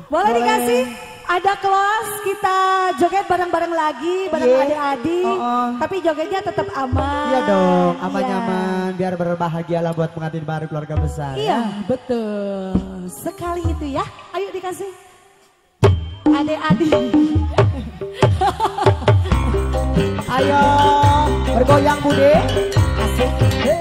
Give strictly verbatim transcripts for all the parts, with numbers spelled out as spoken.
Boleh dikasih? Ada kelas kita joget bareng-bareng lagi bareng yeah. adik-adik. Oh, oh. Tapi jogetnya tetap aman. Iya dong, aman-aman. Yeah. Biar berbahagialah buat pengantin baru keluarga besar. Iya, ya? Betul. Sekali itu ya. Ayo dikasih. Adik-adik. Ayo bergoyang Bude. Asik. Hey.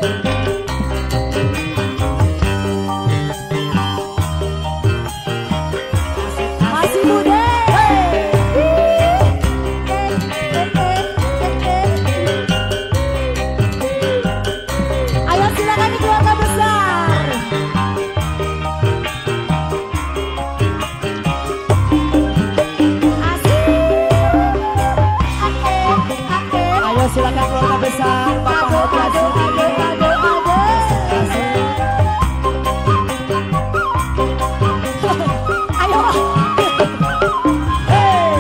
Silakan keluarga besar, Bapak Ade, Ade, Ade, Ade. Ayo. Hey,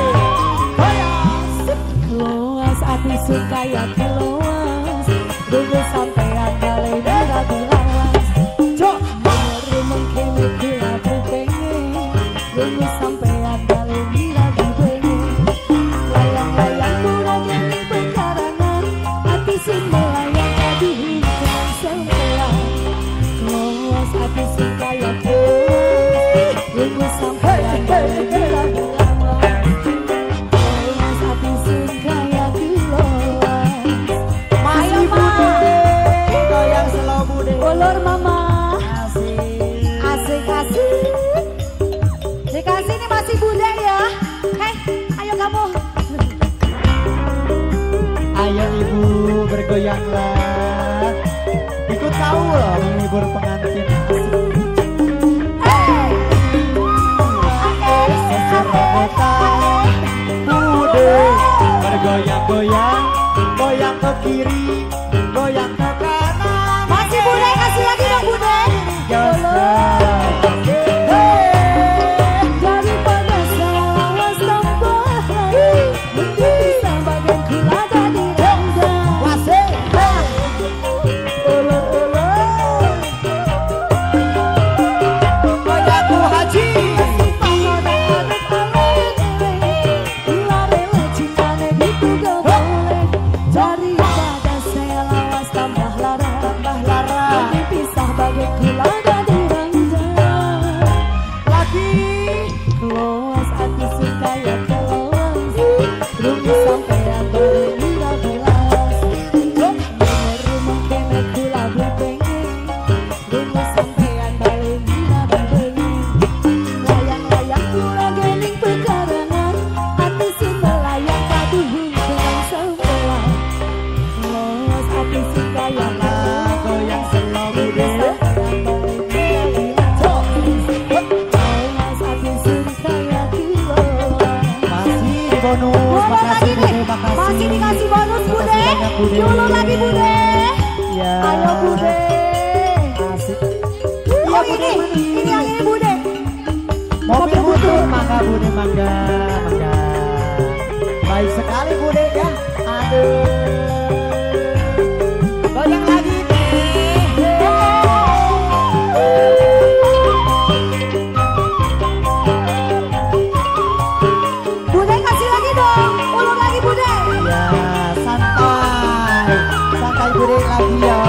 keluas hati suka ya keluas, dulu sampean balik dah bilas. Cok, baru mungkin itu aku pengen, dulu sampean balik dah dipengen. Layang-layang murah jadi pekarangan. Melayang aduh kan sempelan. Keluas hati suka ya keluas, tunggu sampai ada lama. Keluas hati suka ya keluas. Masih Bude, goyang slow Bude. Ulur mama. Asik, asik asik. Dikasih nih masih Bude ya. Hei, ayo kamu. Ayo ibu bergoyanglah, ikut kau loh menghibur pengantin. Hey, Serabutan Bude bergoyang-goyang, goyang ke kiri, goyang ke kanan. Masih Bude, kasih lagi dong Bude. Daripada selawas tambah, bisa bagian kulada di randa. Masih dikasih bonus Bude. Diulur lagi Bude. Ya. Ayo Bude. Asik. Oh ini, ini yang ini Bude. Mobil butut, mangga Bude, mangga, mangga. Baik sekali Bude ya. Aduh. Goyang lagi nih. Bude kasih lagi dong. Ulur lagi Bude. Ya, santai. Santai Bude lagi ya.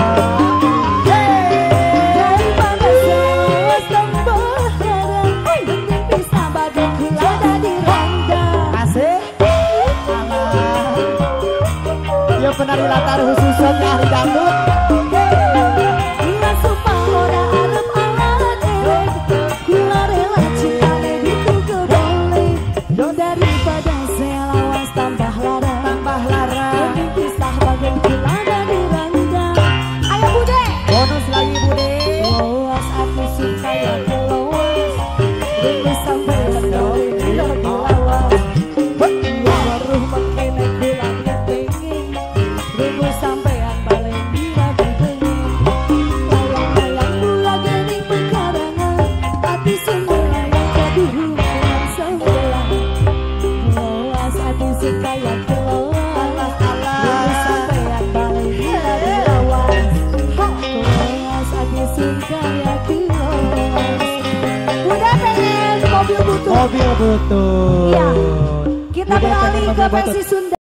Daripada selawas tambah heran, penting bisa bagian kulada di randa. Asik. Alah. Ya penari latar khususnya ahli dangdut. Bila sumpah ora arep alat elek, kula rela cintane dituku boleh. Daripada selawas tambah lara, Tambah lara. penting pisah bagian kulada di randa. Ayo Bude. Bonus lagi Bude. Keluas aku suka ya keluas, tunggu sampai mendoi tidak dilawas. Waruh makene kulanya pengen, tunggu sampean balik bila dipengen. Layang-layang mula gening pekarangan, hati sumber layang kaduhungan sebelah. Keluas aku suka ya keluas, tunggu sampean balik bila dilawas. Keluas aku suka ya keluas. Udah pengen mobil butut. Mobil butut. Iya. Kita Bude beralih pengen ke mobil versi butut. Sunda.